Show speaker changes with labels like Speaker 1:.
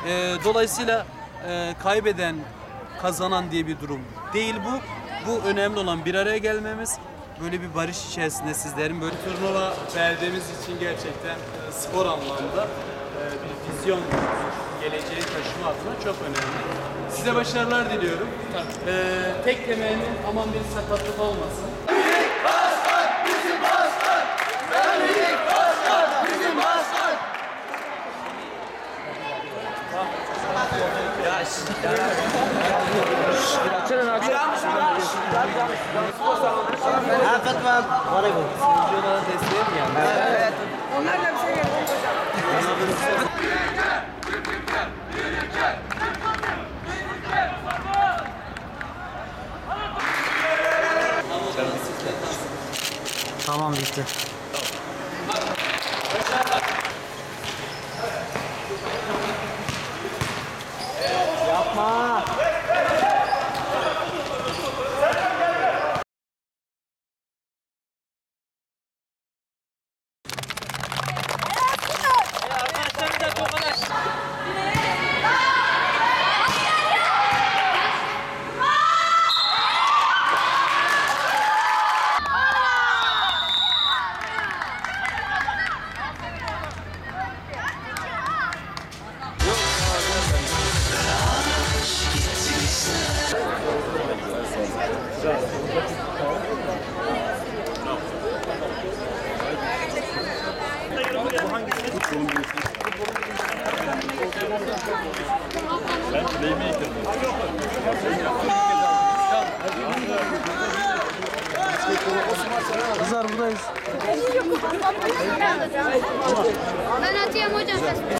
Speaker 1: Dolayısıyla kaybeden, kazanan diye bir durum değil bu. Bu önemli olan bir araya gelmemiz. Böyle bir barış içerisinde sizlerin böyle turnuva verdiğimiz için gerçekten spor anlamda bir vizyon, geleceği taşıma adına çok önemli. Size başarılar diliyorum. Tek temennim aman bir sakatlık olmasın.
Speaker 2: Tamam bitti. Yapma. Kızlar buradayız.
Speaker 3: Ben atayım hocam.